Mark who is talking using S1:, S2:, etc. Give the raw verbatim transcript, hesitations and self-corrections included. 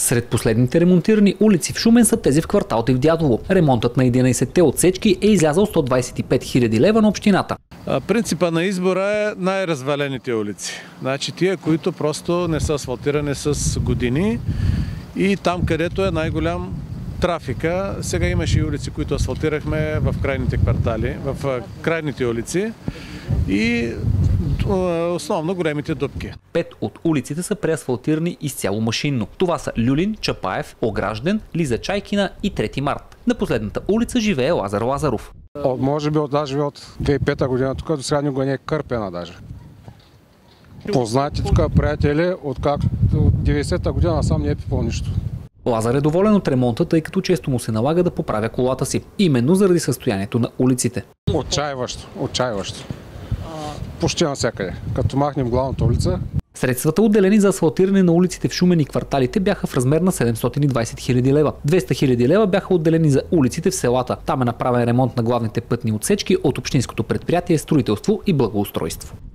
S1: Сред последните ремонтирани улици в Шумен са тези в квартал Дивдядово. Ремонтът на единайсетте отсечки е излязъл сто двайсет и пет хиляди лева на общината.
S2: Принципа на избора е най-развалените улици. Значи тия, които просто не са асфалтирани с години и там, където е най-голям трафика. Сега имаше и улици, които асфалтирахме в крайните квартали, в крайните улици и основно големите дупки.
S1: Пет от улиците са преасфалтирани изцяло машинно. Това са Люлин, Чапаев, Огражден, Лиза Чайкина и трети март. На последната улица живее Лазар Лазаров.
S3: От, може би от, даже от две хиляди и пета година тук до сега никога не е кърпена даже. Познати тук приятели, откакто от деветдесета година сам не е пипал нищо.
S1: Лазар е доволен от ремонта, тъй като често му се налага да поправя колата си, именно заради състоянието на улиците.
S3: Отчаиващо, отчаиващо. Почти навсякъде. Като махнем главната улица.
S1: Средствата, отделени за асфалтиране на улиците в Шумен и кварталите, бяха в размер на седемстотин и двайсет хиляди лева. двеста хиляди лева бяха отделени за улиците в селата. Там е направен ремонт на главните пътни отсечки от общинското предприятие Строителство и благоустройство.